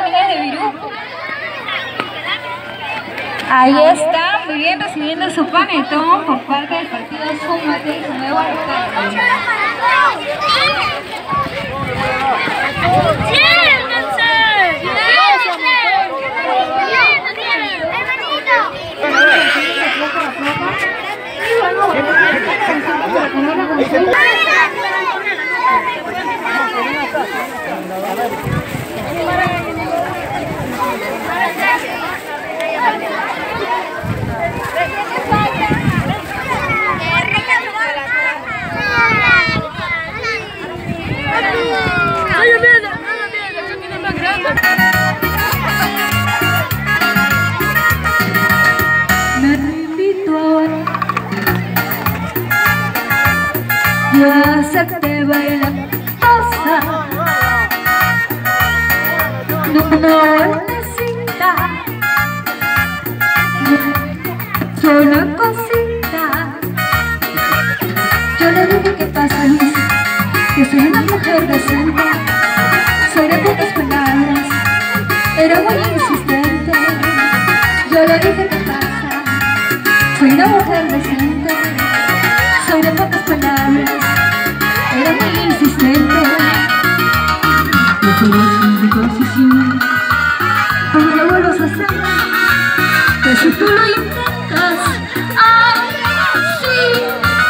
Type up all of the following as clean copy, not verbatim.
niñas de Virú. Ahí está, muy bien, recibiendo su panetón por parte del partido Súmate y su nuevo alcalde. Me repito ahora, yo hacerte bailar cosa, no necesita, solo cosita. Yo le dije que pasa, que soy una mujer decente, soy de pocas palabras, era muy insistente. Yo le dije que pasa, soy una mujer decente, soy de pocas palabras, era muy insistente. Yo soy de concesión, pero lo vuelvas a hacer, que si tú lo intentas, ay, sí,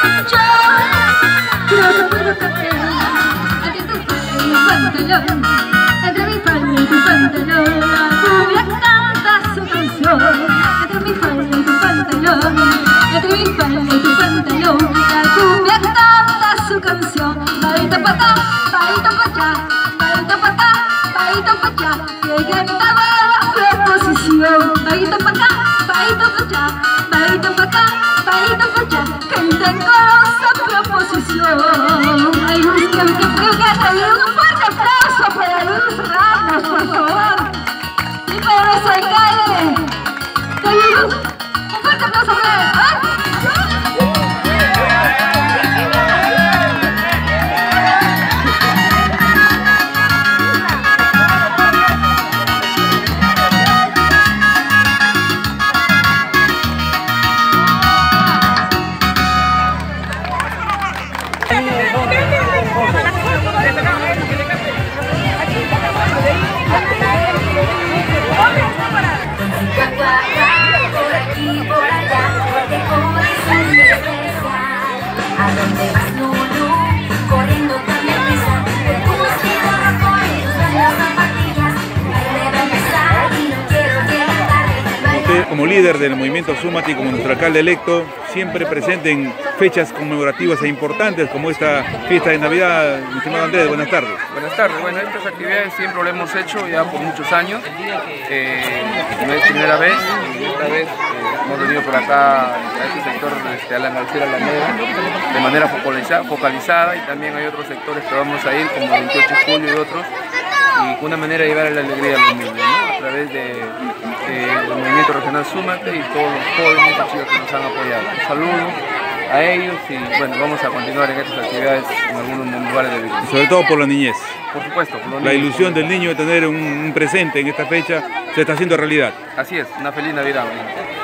yo no puedo cambiar entre tu falda y mi pantalón, entre mi falda y tu pantalón, la cumbia canta su canción, entre mi falda y tu pantalón, entre mi falda y tu pantalón, la cumbia canta su canción. Baita pa' acá, baita pa' allá, baita pa' acá, baita pa' allá, llegué a la proposición. Baita pa' acá, baita pa' allá, baita pa' acá, baita pa' allá, que tengo esa proposición. Ay, Luis, que un fuerte aplauso para Luis Ramos, por favor. Y para nuestro alcalde, Luz, un fuerte aplauso para él. Por aquí, por allá, porque como dice mi ¿a dónde vas, Lulu? Corriendo tan deprisa, tu vestido rojo y tus bellas zapatillas, debe empezar y no quiero llegar tarde. Usted, como líder del movimiento Súmate y como nuestro alcalde electo, siempre presente en fechas conmemorativas e importantes como esta fiesta de Navidad. Mi estimado Andrés, buenas tardes. Buenas tardes. Bueno, estas actividades siempre lo hemos hecho ya por muchos años. No es primera vez, y esta vez hemos venido por acá a este sector, a la García Alameda, de manera focalizada, y también hay otros sectores que vamos a ir, como 28 de julio y otros, y con una manera de llevar la alegría a los niños, ¿no? A través del movimiento regional Súmate y todos los jóvenes y chicos que nos han apoyado. Un saludo a ellos y bueno, vamos a continuar en estas actividades en algunos lugares de Virú. Sobre todo por la niñez. Por supuesto, por los La niños. ilusión del niño de tener un presente en esta fecha se está haciendo realidad. Así es, una feliz Navidad.